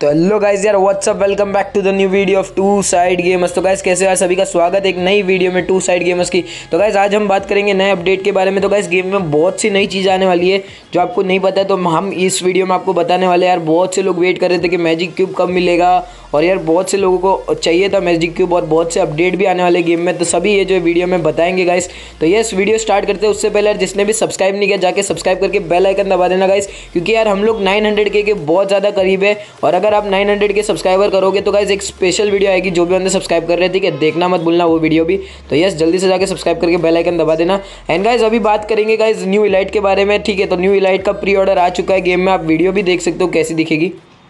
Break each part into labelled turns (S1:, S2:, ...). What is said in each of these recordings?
S1: तो hello guys यार, what's up, welcome back to the new video of two side gamers. तो guys कैसे हो यार, सभी का स्वागत है एक नई वीडियो में टू साइड गेमर्स की। तो गाइस आज हम बात करेंगे नए अपडेट के बारे में। तो गाइस गेम में बहुत सी नई चीज़ आने वाली है जो आपको नहीं पता है, तो हम इस वीडियो में आपको बताने वाले हैं। यार बहुत से लोग वेट कर रहे थे कि मैजिक क्यूब कब मिलेगा, और यार बहुत से लोगों को चाहिए था मैजिक क्यूब, और बहुत से अपडेट भी आने वाले गेम में, तो सभी ये जो वीडियो में बताएंगे गाइस। तो यस, वीडियो स्टार्ट करते हैं उससे पहले यार जिसने भी सब्सक्राइब नहीं किया जाके सब्सक्राइब करके बेल आइकन दबा देना गाइस, क्योंकि यार हम लोग 900K के बहुत ज़्यादा करीब है। और अगर आप 900K सब्सक्राइबर करोगे तो गाइस एक स्पेशल वीडियो आएगी, जो भी बंदे सब्सक्राइब कर रहे थे, ठीक है, देखना मत भूलना वो वीडियो भी। तो यस, जल्दी से जाके सब्सक्राइब करके बेल आइकन दबा देना। एंड गाइस अभी बात करेंगे गाइस न्यू इलाइट के बारे में, ठीक है। तो न्यू इलाइट का प्री ऑर्डर आ चुका है गेम में, आप वीडियो भी देख सकते हो कैसी दिखेगी।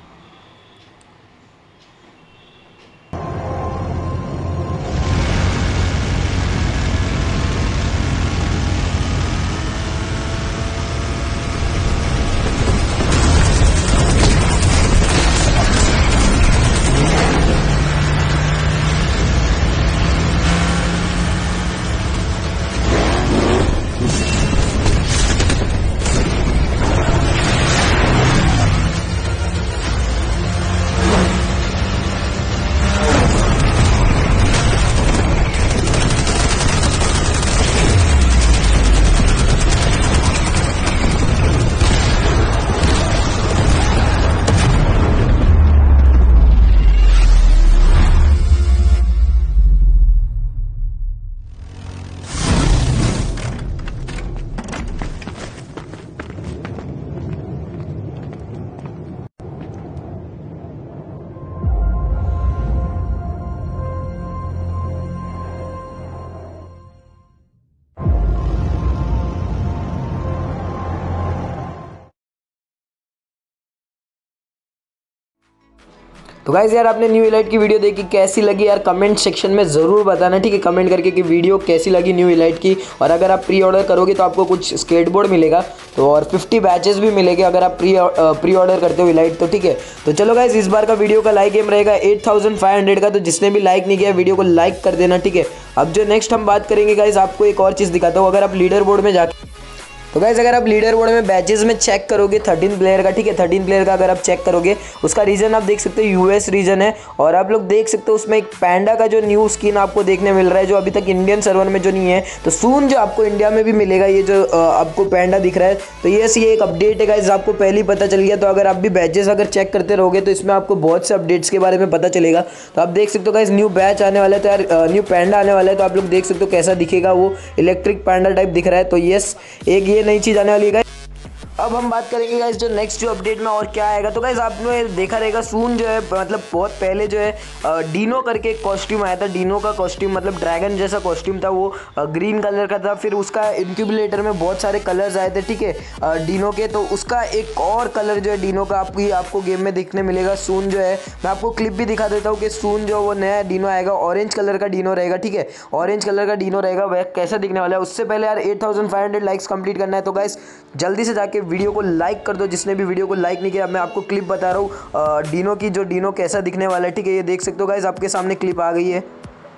S1: तो गाइस यार आपने न्यू इलाइट की वीडियो देखी, कैसी लगी यार कमेंट सेक्शन में ज़रूर बताना, ठीक है। कमेंट करके कि वीडियो कैसी लगी न्यू इलाइट की। और अगर आप प्री ऑर्डर करोगे तो आपको कुछ स्केटबोर्ड मिलेगा, तो और 50 बैचेस भी मिलेंगे अगर आप प्री ऑर्डर करते हो इलाइट, तो ठीक है। तो चलो गाइस, इस बार का वीडियो का लाइक एम रहेगा 8500 का, तो जिसने भी लाइक नहीं किया वीडियो को लाइक कर देना, ठीक है। अब जो नेक्स्ट हम बात करेंगे गाइस, आपको एक और चीज़ दिखाता हूँ। अगर आप लीडर बोर्ड में जाके, तो गाइस अगर आप लीडर बोर्ड में बैचेस में चेक करोगे 13 प्लेयर का, ठीक है, 13 प्लेयर का अगर आप चेक करोगे, उसका रीजन आप देख सकते हो यूएस रीजन है। और आप लोग देख सकते हो उसमें एक पैंडा का जो न्यू स्किन आपको देखने मिल रहा है, जो अभी तक इंडियन सर्वर में जो नहीं है, तो सून जो आपको इंडिया में भी मिलेगा। ये जो आपको पैंडा दिख रहा है, तो ये एक अपडेट है गाइस, आपको पहले ही पता चल गया। तो अगर आप भी बैचेस अगर चेक करते रहोगे तो इसमें आपको बहुत से अपडेट्स के बारे में पता चलेगा। तो आप देख सकते हो गाइस न्यू बैच आने वाला है, तो यार न्यू पैंडा आने वाला है, तो आप लोग देख सकते हो कैसा दिखेगा, वो इलेक्ट्रिक पैंडा टाइप दिख रहा है। तो यस, एक ये नई चीज़ आने वाली है। अब हम बात करेंगे गाइस जो नेक्स्ट जो अपडेट में और क्या आएगा। तो गाइस आपने देखा रहेगा सून जो है, मतलब बहुत पहले जो है डीनो करके एक कॉस्ट्यूम आया था। डीनो का कॉस्ट्यूम मतलब ड्रैगन जैसा कॉस्ट्यूम था, वो ग्रीन कलर का था। फिर उसका इंक्यूबलेटर में बहुत सारे कलर्स आए थे, ठीक है, डीनो के। तो उसका एक और कलर जो है डीनो का आपको गेम में देखने मिलेगा सून जो है। मैं आपको क्लिप भी दिखा देता हूँ कि सून जो वो नया डीनो आएगा, ऑरेंज कलर का डीनो रहेगा, ठीक है, ऑरेंज कलर का डीनो रहेगा। वह कैसा दिखने वाला है, उससे पहले यार 8500 लाइक्स कंप्लीट करना है। तो गाइस जल्दी से जाके वीडियो को लाइक कर दो, जिसने भी वीडियो को लाइक नहीं किया। मैं आपको क्लिप बता रहा हूँ डीनो की, जो डीनो कैसा दिखने वाला है, ठीक है। ये देख सकते हो गाइस, आपके सामने क्लिप आ गई है।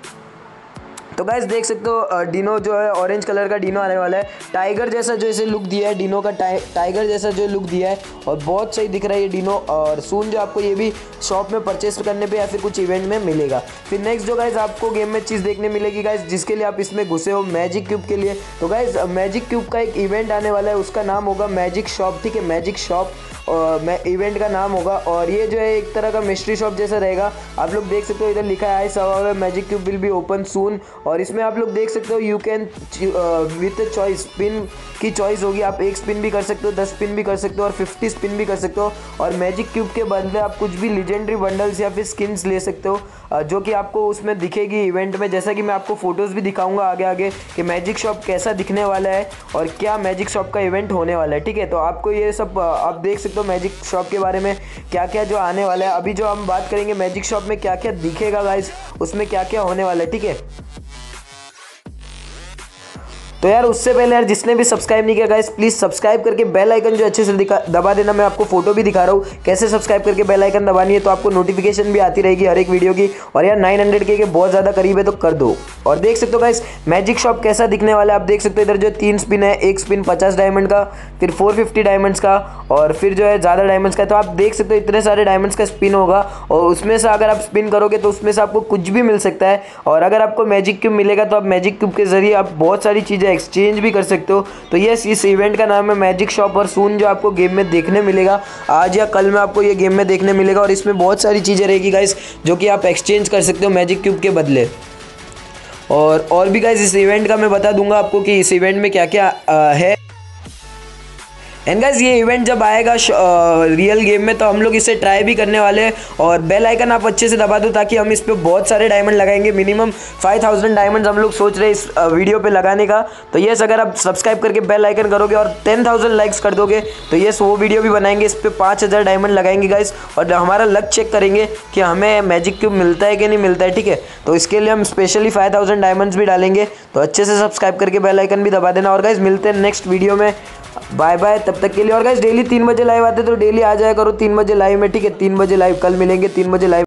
S1: तो गाइस देख सकते हो डीनो जो है ऑरेंज कलर का डीनो आने वाला है। टाइगर जैसा जो इसे लुक दिया है डीनो का, टाइगर जैसा जो लुक दिया है, और बहुत सही दिख रहा है ये डीनो। और सून जो आपको ये भी शॉप में परचेस करने पे या फिर कुछ इवेंट में मिलेगा। फिर नेक्स्ट जो गाइस आपको गेम में चीज़ देखने मिलेगी गाइस, जिसके लिए आप इसमें घुसे हो मैजिक क्यूब के लिए। तो गाइस मैजिक क्यूब का एक इवेंट आने वाला है, उसका नाम होगा मैजिक शॉप, ठीक है, मैजिक शॉप इवेंट का नाम होगा। और ये जो है एक तरह का मिस्ट्री शॉप जैसा रहेगा। आप लोग देख सकते हो इधर लिखा है सवाल magic cube will be open soon. और इसमें आप लोग देख सकते हो you can with choice spin की चॉइस होगी, आप एक स्पिन भी कर सकते हो, 10 स्पिन भी कर सकते हो, और 50 स्पिन भी कर सकते हो। और मैजिक क्यूब के बदले आप कुछ भी लीजेंडरी बंडल्स या फिर स्किन्स ले सकते हो, जो कि आपको उसमें दिखेगी इवेंट में। जैसा कि मैं आपको फोटोज़ भी दिखाऊंगा आगे आगे कि मैजिक शॉप कैसा दिखने वाला है और क्या मैजिक शॉप का इवेंट होने वाला है, ठीक है। तो आपको ये सब आप देख सकते हो मैजिक शॉप के बारे में क्या क्या जो आने वाला है। अभी जो हम बात करेंगे मैजिक शॉप में क्या क्या दिखेगा गाइस, उसमें क्या क्या होने वाला है, ठीक है। तो यार उससे पहले यार जिसने भी सब्सक्राइब नहीं किया गाइस, प्लीज़ सब्सक्राइब करके बेल आइकन जो अच्छे से दबा देना। मैं आपको फोटो भी दिखा रहा हूँ कैसे सब्सक्राइब करके बेल आइकन दबानी है, तो आपको नोटिफिकेशन भी आती रहेगी हर एक वीडियो की। और यार 900K के बहुत ज़्यादा करीब है, तो कर दो। और देख सकते हो गाइस मैजिक शॉप कैसा दिखने वाला है, आप देख सकते हो इधर जो 3 स्पिन है, एक स्पिन 50 डायमंड का, फिर 450 डायमंड्स का, और फिर जो है ज़्यादा डायमंड्स का। तो आप देख सकते हो इतने सारे डायमंड्स का स्पिन होगा, और उसमें से अगर आप स्पिन करोगे तो उसमें से आपको कुछ भी मिल सकता है। और अगर आपको मैजिक क्यूब मिलेगा तो आप मैजिक क्यूब के जरिए आप बहुत सारी चीज़ें एक्सचेंज भी कर सकते हो। तो यस, इस इवेंट का नाम है मैजिक शॉप, और सून जो आपको गेम में देखने मिलेगा, आज या कल में आपको ये गेम में देखने मिलेगा। और इसमें बहुत सारी चीज़ें रहेगी गाइस जो कि आप एक्सचेंज कर सकते हो मैजिक क्यूब के बदले। और भी गाइस इस इवेंट का मैं बता दूंगा आपको कि इस इवेंट में क्या क्या है। एंड गाइस ये इवेंट जब आएगा रियल गेम में तो हम लोग इसे ट्राई भी करने वाले हैं। और बेल आइकन आप अच्छे से दबा दो ताकि हम इस पे बहुत सारे डायमंड लगाएंगे। मिनिमम 5000 डायमंड हम लोग सोच रहे हैं इस वीडियो पे लगाने का। तो यस, अगर आप सब्सक्राइब करके बेल आइकन करोगे और 10,000 लाइक्स कर दोगे तो यस वो वीडियो भी बनाएंगे, इस पर 5000 डायमंड लगाएंगे गाइस। और हमारा लक चेक करेंगे कि हमें मैजिक क्यूब मिलता है कि नहीं मिलता है, ठीक है। तो इसके लिए हम स्पेशली 5000 डायमंड्स भी डालेंगे। तो अच्छे से सब्सक्राइब करके बेल आइकन भी दबा देना। और गाइस मिलते हैं नेक्स्ट वीडियो में, बाय बाय तब तक के लिए। और गाइस डेली 3 बजे लाइव आते तो डेली आ जाया करो 3 बजे लाइव में, ठीक है। 3 बजे लाइव, कल मिलेंगे 3 बजे लाइव।